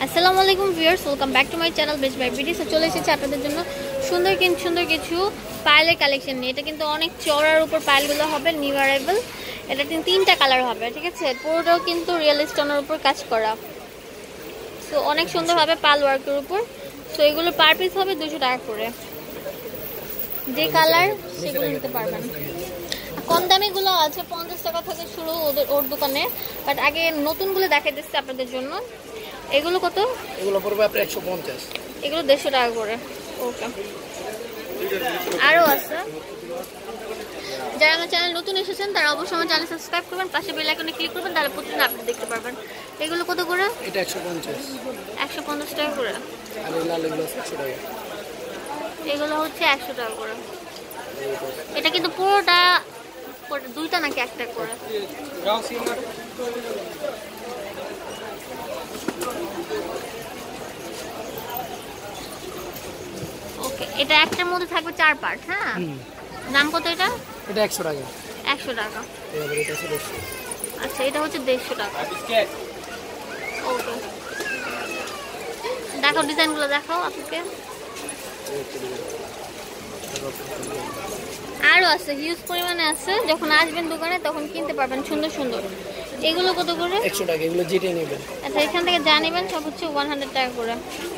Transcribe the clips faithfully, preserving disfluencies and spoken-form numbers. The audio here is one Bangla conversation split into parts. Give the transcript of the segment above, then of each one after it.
আসসালামু আলাইকুম viewers, welcome back to my channel Best Buy BD. So চলে এসেছে আপনাদের জন্য সুন্দর কিন্তু সুন্দর কিছু পায়েলের কালেকশন নিয়ে। এটা কিন্তু অনেক চওড়ার উপর পায়েলগুলো হবে, নিউ অ্যারাইভাল। এটা কিন্তু তিনটা কালার হবে, ঠিক আছে। পুরোটাও কিন্তু রিয়েল স্টোনের উপর কাজ করা। সো অনেক সুন্দর হবে পাল ওয়ার্কের উপর। সো এগুলো পার পিস হবে দুশো টাকা করে। যে কালার সেগুলো নিতে পারবেন। কম দামিগুলো আছে পঞ্চাশ টাকা থেকে শুরু ওদের ওর দোকানে, বাট আগে নতুনগুলো দেখাই দিচ্ছি আপনাদের জন্য। এগুলো কত? এগুলো পড়বে আপনার একশো পঞ্চাশ। এগুলো দেড়শো টাকা করে। ওকে, আরও আছে। যারা আমার চ্যানেল নতুন এসেছেন তারা অবশ্যই আমার চ্যানেল সাবস্ক্রাইব করবেন, পাশে বেল আইকনে ক্লিক করবেন, তাহলে প্রতিদিন আপডেট দেখতে পারবেন। এগুলো কত করে? এটা একশো পঞ্চাশ। একশো পঞ্চাশ টাকা করে। আর এই লাল এগুলো একশো টাকা। এগুলো হচ্ছে একশো টাকা করে। এটা কিন্তু পুরোটা দুইটা নাকি একটা করে? ওকে, এটা একটার মধ্যে থাকবে চার পার্ট। হ্যাঁ, দাম কত এটা? এটা একশো টাকা। একশো টাকা। এবার এটা হচ্ছে দেড়শো। আচ্ছা, এটা হচ্ছে দেড়শো টাকা। ওকে, দেখো ডিজাইনগুলো দেখাও আপনাকে। আরও আছে, হিউজ পরিমাণে আছে। যখন আসবেন দোকানে তখন কিনতে পারবেন সুন্দর সুন্দর। এগুলো কত করে? একশো টাকা। এগুলো যেটা নেবেন। আচ্ছা, এখান থেকে যা নেবেন সব হচ্ছে ওয়ান হান্ড্রেড টাকা করে।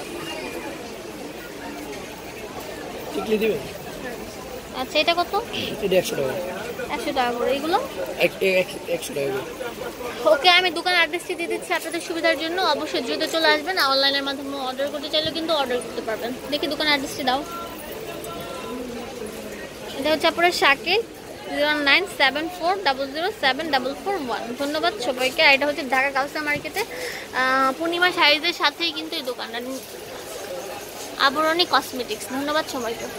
টিকলি দিবেন? আচ্ছা, এটা কত? এটা একশো টাকা। একশো টাকা করে। এগুলো একশো টাকা করে। ওকে, আমি দোকানের অ্যাড্রেসটি দিয়ে দিচ্ছি আপনাদের সুবিধার জন্য। অবশ্যই দ্রুত চলে আসবেন। অনলাইনের মাধ্যমে অর্ডার করতে চাইলেও কিন্তু অর্ডার করতে পারবেন। দেখি দোকানের অ্যাড্রেসটি দাও। এটা হচ্ছে আপনার শাকে zero nine seven four double zero seven double four one. ধন্যবাদ সবাইকে। আর এটা হচ্ছে ঢাকা কাউসার মার্কেটে পূর্ণিমা শাড়িদের সাথেই কিন্তু এই দোকানটা, আবরণী কসমেটিক্স। ধন্যবাদ সবাইকে।